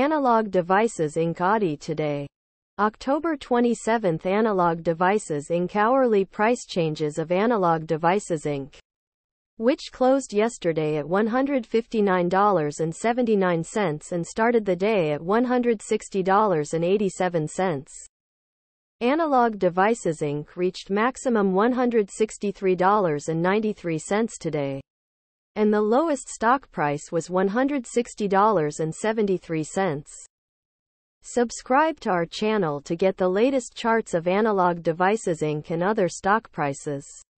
Analog Devices Inc. ADI today. October 27. Analog Devices Inc. Hourly price changes of Analog Devices Inc., which closed yesterday at $159.79 and started the day at $160.87. Analog Devices Inc. reached maximum $163.93 today, and the lowest stock price was $160.73. Subscribe to our channel to get the latest charts of Analog Devices Inc. and other stock prices.